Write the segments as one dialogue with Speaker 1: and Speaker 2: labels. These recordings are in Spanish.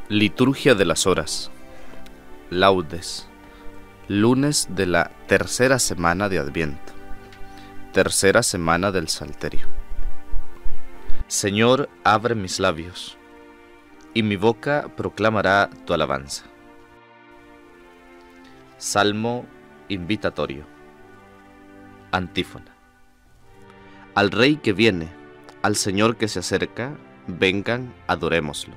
Speaker 1: Liturgia de las Horas. Laudes. Lunes de la tercera semana de Adviento. Tercera semana del Salterio. Señor, abre mis labios, y mi boca proclamará tu alabanza. Salmo invitatorio. Antífona. Al Rey que viene, al Señor que se acerca, vengan, adorémoslo.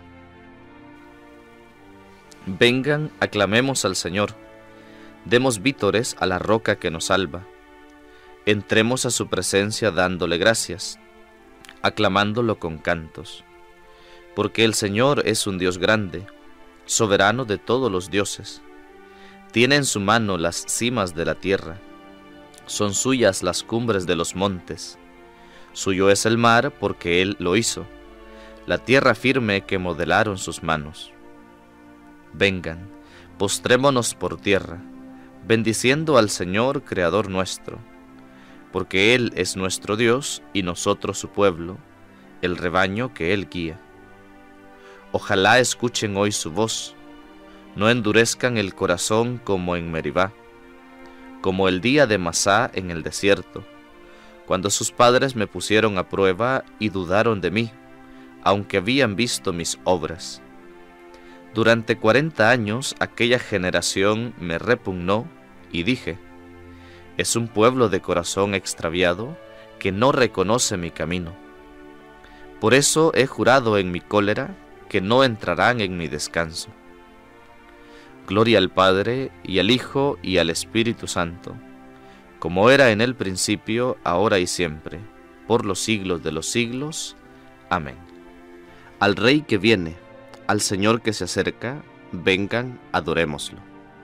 Speaker 1: Vengan, aclamemos al Señor, demos vítores a la roca que nos salva. Entremos a su presencia dándole gracias, aclamándolo con cantos. Porque el Señor es un Dios grande, soberano de todos los dioses. Tiene en su mano las cimas de la tierra, son suyas las cumbres de los montes. Suyo es el mar porque Él lo hizo, la tierra firme que modelaron sus manos. Vengan, postrémonos por tierra, bendiciendo al Señor, Creador nuestro, porque Él es nuestro Dios y nosotros su pueblo, el rebaño que Él guía. Ojalá escuchen hoy su voz, no endurezcan el corazón como en Meribá, como el día de Masá en el desierto, cuando sus padres me pusieron a prueba y dudaron de mí, aunque habían visto mis obras. Durante 40 años aquella generación me repugnó y dije, es un pueblo de corazón extraviado que no reconoce mi camino. Por eso he jurado en mi cólera que no entrarán en mi descanso. Gloria al Padre, y al Hijo, y al Espíritu Santo, como era en el principio, ahora y siempre, por los siglos de los siglos. Amén. Al Rey que viene, al Señor que se acerca, vengan, adorémoslo.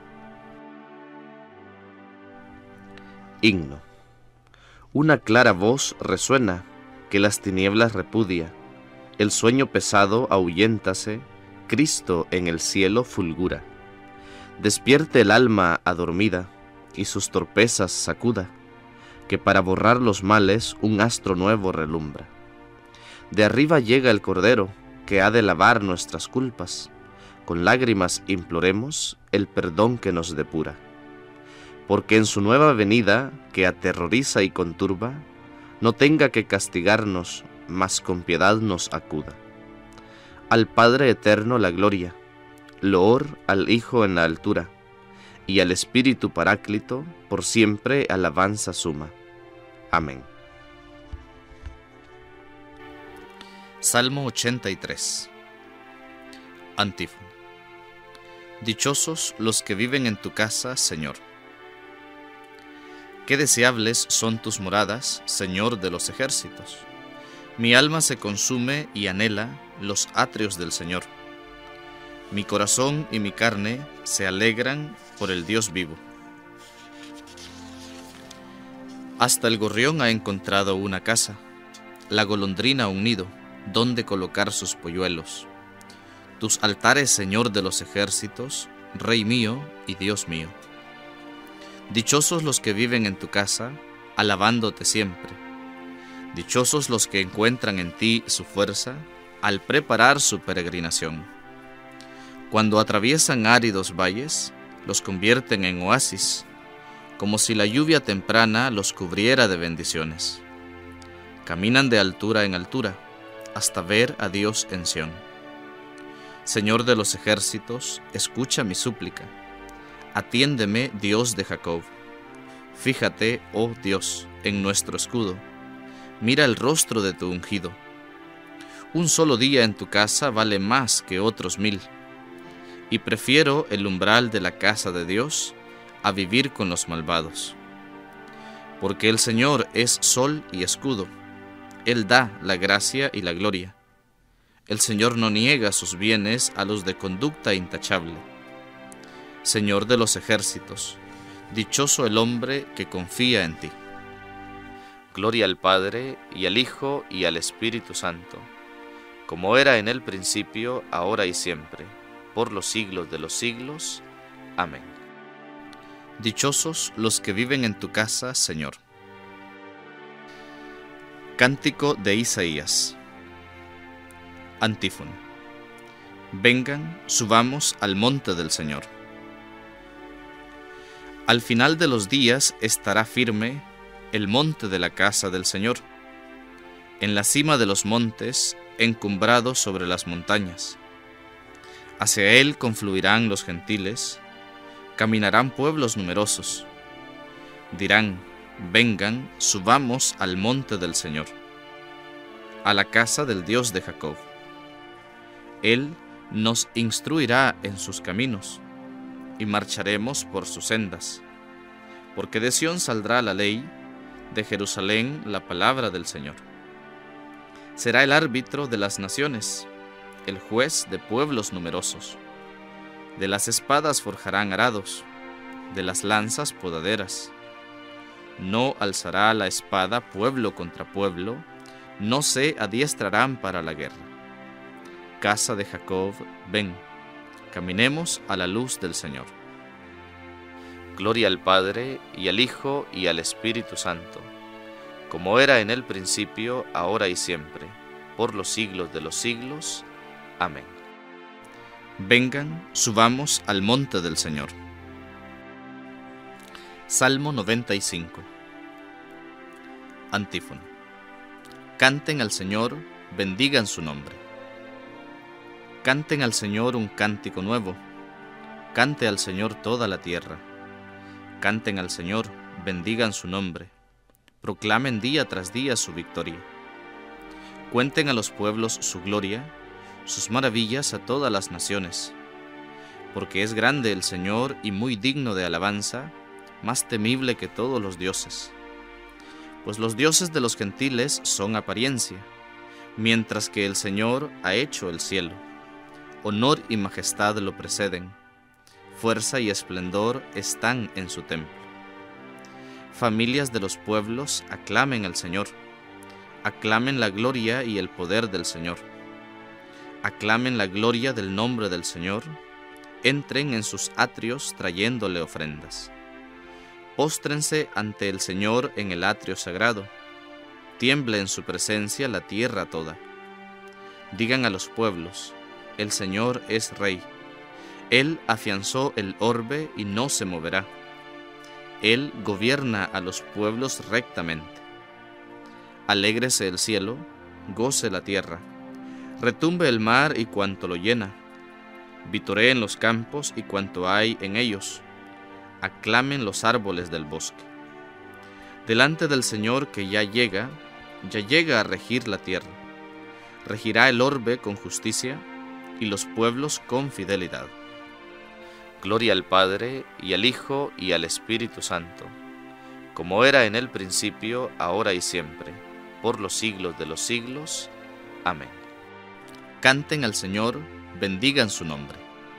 Speaker 1: Himno. Una clara voz resuena, que las tinieblas repudia, el sueño pesado ahuyéntase, Cristo en el cielo fulgura. Despierte el alma adormida, y sus torpezas sacuda, que para borrar los males un astro nuevo relumbra. De arriba llega el Cordero, que ha de lavar nuestras culpas, con lágrimas imploremos el perdón que nos depura. Porque en su nueva venida, que aterroriza y conturba, no tenga que castigarnos, mas con piedad nos acuda. Al Padre eterno la gloria, loor al Hijo en la altura, y al Espíritu Paráclito por siempre alabanza suma. Amén. Salmo 83. Antífona. Dichosos los que viven en tu casa, Señor. Qué deseables son tus moradas, Señor de los ejércitos. Mi alma se consume y anhela los atrios del Señor. Mi corazón y mi carne se alegran por el Dios vivo. Hasta el gorrión ha encontrado una casa, la golondrina un nido, donde colocar sus polluelos. Tus altares, Señor de los ejércitos, Rey mío y Dios mío. Dichosos los que viven en tu casa, alabándote siempre. Dichosos los que encuentran en ti su fuerza, al preparar su peregrinación. Cuando atraviesan áridos valles, los convierten en oasis, como si la lluvia temprana los cubriera de bendiciones. Caminan de altura en altura, hasta ver a Dios en Sión. Señor de los ejércitos, escucha mi súplica. Atiéndeme, Dios de Jacob. Fíjate, oh Dios, en nuestro escudo. Mira el rostro de tu ungido. Un solo día en tu casa vale más que otros 1000, y prefiero el umbral de la casa de Dios a vivir con los malvados. Porque el Señor es sol y escudo. Él da la gracia y la gloria. El Señor no niega sus bienes a los de conducta intachable. Señor de los ejércitos, dichoso el hombre que confía en ti. Gloria al Padre, y al Hijo, y al Espíritu Santo, como era en el principio, ahora y siempre, por los siglos de los siglos. Amén. Dichosos los que viven en tu casa, Señor. Cántico de Isaías. Antífona. Vengan, subamos al monte del Señor. Al final de los días estará firme el monte de la casa del Señor, en la cima de los montes, encumbrado sobre las montañas. Hacia él confluirán los gentiles, caminarán pueblos numerosos. Dirán, vengan, subamos al monte del Señor, a la casa del Dios de Jacob. Él nos instruirá en sus caminos, y marcharemos por sus sendas. Porque de Sión saldrá la ley, de Jerusalén la palabra del Señor. Será el árbitro de las naciones, el juez de pueblos numerosos. De las espadas forjarán arados, de las lanzas podaderas. No alzará la espada pueblo contra pueblo, no se adiestrarán para la guerra. Casa de Jacob, ven, caminemos a la luz del Señor. Gloria al Padre, y al Hijo, y al Espíritu Santo, como era en el principio, ahora y siempre, por los siglos de los siglos. Amén. Vengan, subamos al monte del Señor. Salmo 95. Antífona. Canten al Señor, bendigan su nombre. Canten al Señor un cántico nuevo, cante al Señor toda la tierra. Canten al Señor, bendigan su nombre, proclamen día tras día su victoria. Cuenten a los pueblos su gloria, sus maravillas a todas las naciones. Porque es grande el Señor y muy digno de alabanza, más temible que todos los dioses. Pues los dioses de los gentiles son apariencia, mientras que el Señor ha hecho el cielo. Honor y majestad lo preceden, fuerza y esplendor están en su templo. Familias de los pueblos aclamen al Señor, aclamen la gloria y el poder del Señor. Aclamen la gloria del nombre del Señor, entren en sus atrios trayéndole ofrendas. Póstrense ante el Señor en el atrio sagrado, tiemble en su presencia la tierra toda. Digan a los pueblos, el Señor es Rey. Él afianzó el orbe y no se moverá. Él gobierna a los pueblos rectamente. Alégrese el cielo, goce la tierra, retumbe el mar y cuanto lo llena, vitoreen los campos y cuanto hay en ellos, aclamen los árboles del bosque. Delante del Señor que ya llega a regir la tierra. Regirá el orbe con justicia y los pueblos con fidelidad. Gloria al Padre, y al Hijo, y al Espíritu Santo, como era en el principio, ahora y siempre, por los siglos de los siglos. Amén. Canten al Señor, bendigan su nombre.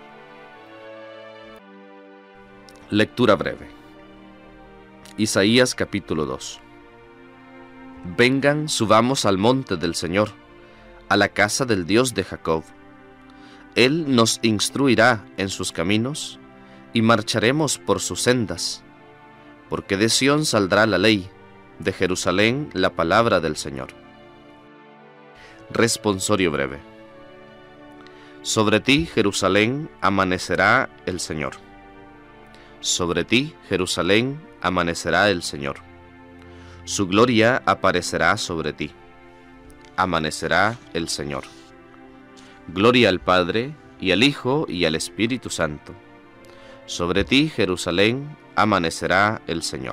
Speaker 1: Lectura breve. Isaías capítulo 2. Vengan, subamos al monte del Señor, a la casa del Dios de Jacob. Él nos instruirá en sus caminos, y marcharemos por sus sendas. Porque de Sión saldrá la ley, de Jerusalén la palabra del Señor. Responsorio breve. Sobre ti, Jerusalén, amanecerá el Señor. Sobre ti, Jerusalén, amanecerá el Señor. Su gloria aparecerá sobre ti. Amanecerá el Señor. Gloria al Padre, y al Hijo, y al Espíritu Santo. Sobre ti, Jerusalén, amanecerá el Señor.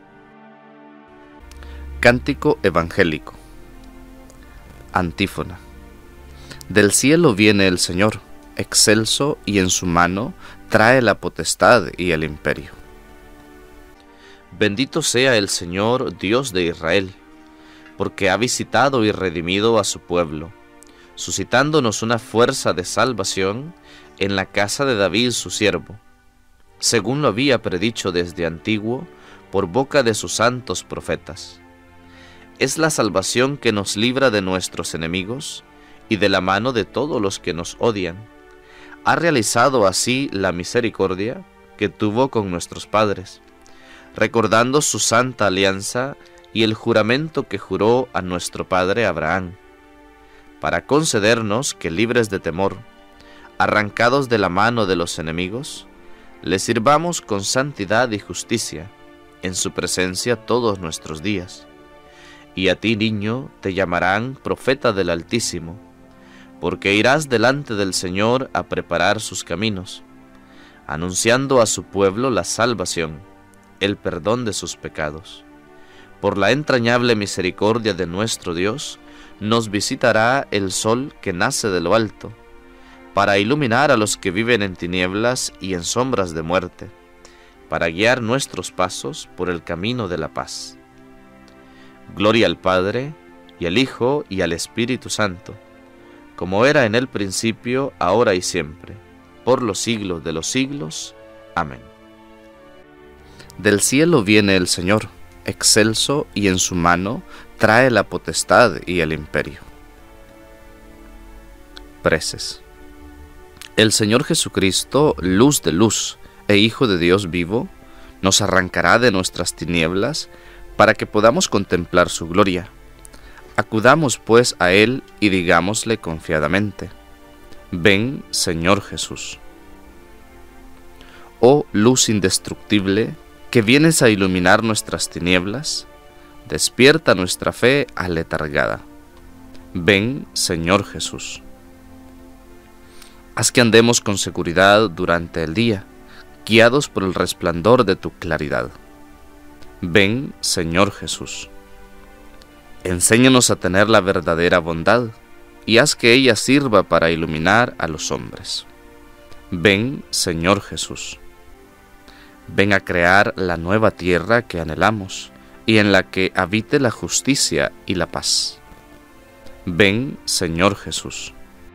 Speaker 1: Cántico evangélico. Antífona. Del cielo viene el Señor, excelso, y en su mano trae la potestad y el imperio. Bendito sea el Señor, Dios de Israel, porque ha visitado y redimido a su pueblo, suscitándonos una fuerza de salvación en la casa de David su siervo, según lo había predicho desde antiguo por boca de sus santos profetas. Es la salvación que nos libra de nuestros enemigos y de la mano de todos los que nos odian. Ha realizado así la misericordia que tuvo con nuestros padres, recordando su santa alianza y el juramento que juró a nuestro padre Abraham, para concedernos que, libres de temor, arrancados de la mano de los enemigos, le sirvamos con santidad y justicia en su presencia todos nuestros días. Y a ti, niño, te llamarán profeta del Altísimo, porque irás delante del Señor a preparar sus caminos, anunciando a su pueblo la salvación, el perdón de sus pecados. Por la entrañable misericordia de nuestro Dios, nos visitará el sol que nace de lo alto, para iluminar a los que viven en tinieblas y en sombras de muerte, para guiar nuestros pasos por el camino de la paz. Gloria al Padre, y al Hijo, y al Espíritu Santo, como era en el principio, ahora y siempre, por los siglos de los siglos. Amén. Del cielo viene el Señor, excelso, y en su mano trae la potestad y el imperio. Preces. El Señor Jesucristo, luz de luz e Hijo de Dios vivo, nos arrancará de nuestras tinieblas para que podamos contemplar su gloria. Acudamos pues a Él y digámosle confiadamente: ven, Señor Jesús. Oh luz indestructible, que vienes a iluminar nuestras tinieblas, despierta nuestra fe aletargada. Ven, Señor Jesús. Haz que andemos con seguridad durante el día, guiados por el resplandor de tu claridad. Ven, Señor Jesús. Enséñanos a tener la verdadera bondad, y haz que ella sirva para iluminar a los hombres. Ven, Señor Jesús. Ven a crear la nueva tierra que anhelamos, y en la que habite la justicia y la paz. Ven, Señor Jesús.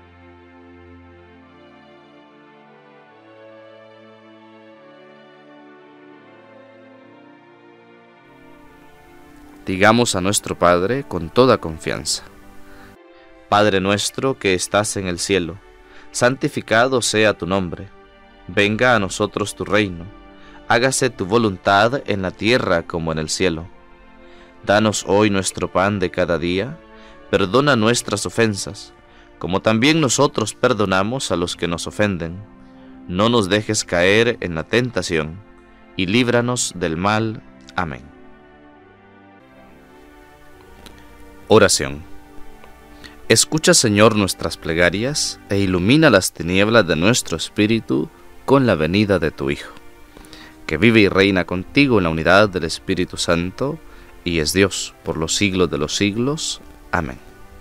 Speaker 1: Digamos a nuestro Padre con toda confianza: Padre nuestro que estás en el cielo, santificado sea tu nombre. Venga a nosotros tu reino. Hágase tu voluntad en la tierra como en el cielo. Danos hoy nuestro pan de cada día. Perdona nuestras ofensas, como también nosotros perdonamos a los que nos ofenden. No nos dejes caer en la tentación, y líbranos del mal. Amén. Oración. Escucha, Señor, nuestras plegarias e ilumina las tinieblas de nuestro espíritu con la venida de tu Hijo, que vive y reina contigo en la unidad del Espíritu Santo, y es Dios por los siglos de los siglos. Amén.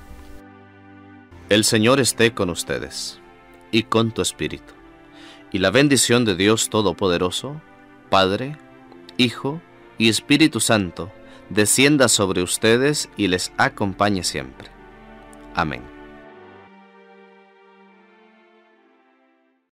Speaker 1: El Señor esté con ustedes, y con tu espíritu, y la bendición de Dios Todopoderoso, Padre, Hijo y Espíritu Santo, descienda sobre ustedes y les acompañe siempre. Amén.